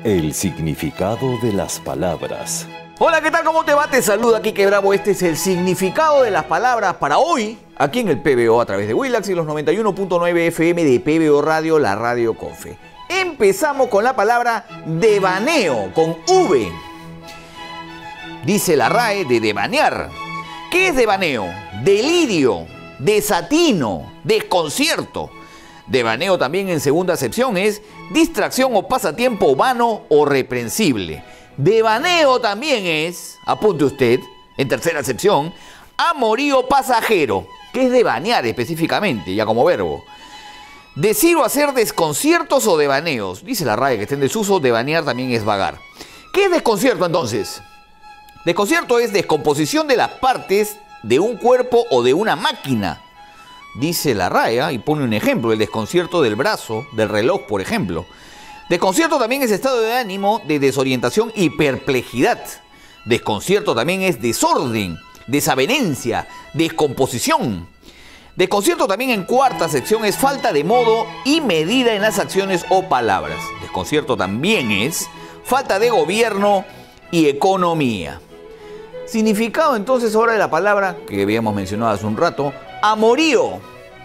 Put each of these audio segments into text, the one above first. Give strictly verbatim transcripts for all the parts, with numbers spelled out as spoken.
El significado de las palabras. Hola, ¿qué tal? ¿Cómo te va? Te saluda Quique Bravo. Este es el significado de las palabras para hoy, aquí en el P B O a través de Willax y los noventa y uno punto nueve F M de P B O Radio, la radio con fe. Empezamos con la palabra devaneo, con V. Dice la R A E de devanear. ¿Qué es devaneo? Delirio, desatino, desconcierto. Devaneo también en segunda acepción es distracción o pasatiempo vano o reprensible. Devaneo también es, apunte usted, en tercera acepción, amorío pasajero, que es devanear específicamente, ya como verbo. Decir o hacer desconciertos o devaneos. Dice la R A E que está en desuso, devanear también es vagar. ¿Qué es desconcierto entonces? Desconcierto es descomposición de las partes de un cuerpo o de una máquina. Dice la R A E, ¿eh? Y pone un ejemplo, el desconcierto del brazo, del reloj, por ejemplo. Desconcierto también es estado de ánimo de desorientación y perplejidad. Desconcierto también es desorden, desavenencia, descomposición. Desconcierto también en cuarta sección es falta de modo y medida en las acciones o palabras. Desconcierto también es falta de gobierno y economía. Significado entonces ahora de la palabra que habíamos mencionado hace un rato, amorío.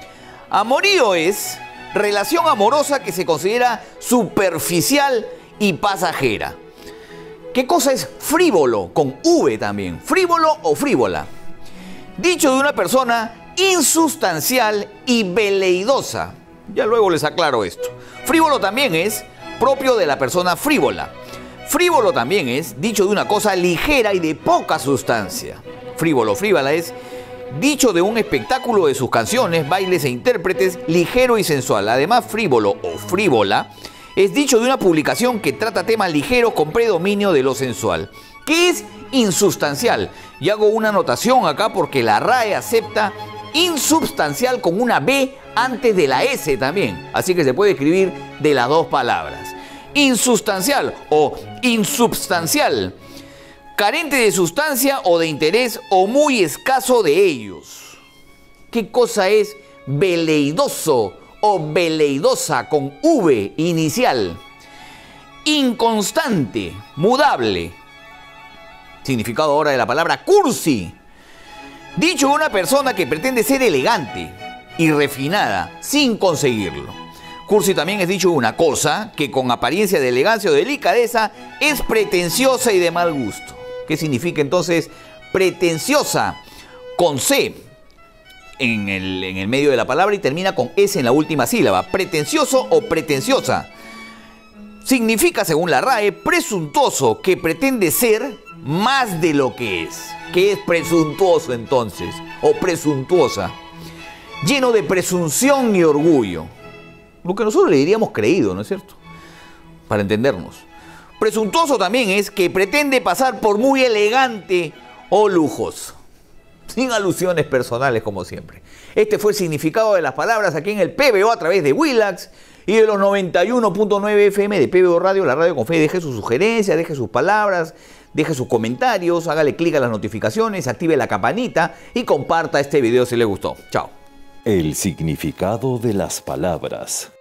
Amorío es relación amorosa que se considera superficial y pasajera. ¿Qué cosa es frívolo? Con V también. Frívolo o frívola. Dicho de una persona insustancial y veleidosa. Ya luego les aclaro esto. Frívolo también es propio de la persona frívola. Frívolo también es dicho de una cosa ligera y de poca sustancia. Frívolo, frívola es dicho de un espectáculo de sus canciones, bailes e intérpretes ligero y sensual. Además, frívolo o frívola es dicho de una publicación que trata temas ligeros con predominio de lo sensual. ¿Qué es insustancial? Y hago una anotación acá porque la R A E acepta insubstancial con una B antes de la S también. Así que se puede escribir de las dos palabras. Insustancial o insubstancial. Carente de sustancia o de interés o muy escaso de ellos. ¿Qué cosa es veleidoso o veleidosa con V inicial? Inconstante, mudable. Significado ahora de la palabra cursi. Dicho de una persona que pretende ser elegante y refinada sin conseguirlo. Cursi también es dicho de una cosa que con apariencia de elegancia o delicadeza es pretenciosa y de mal gusto. ¿Qué significa entonces pretenciosa? Con C en el, en el medio de la palabra y termina con S en la última sílaba. Pretencioso o pretenciosa. Significa, según la R A E, presuntuoso, que pretende ser más de lo que es. ¿Qué es presuntuoso entonces? O presuntuosa. Lleno de presunción y orgullo. Lo que nosotros le diríamos creído, ¿no es cierto? Para entendernos. Presuntuoso también es que pretende pasar por muy elegante o lujoso. Sin alusiones personales, como siempre. Este fue el significado de las palabras aquí en el P B O a través de Willax y de los noventa y uno punto nueve F M de P B O Radio, la radio con fe. Deje sus sugerencias, deje sus palabras, deje sus comentarios, hágale clic a las notificaciones, active la campanita y comparta este video si le gustó. Chao. El significado de las palabras.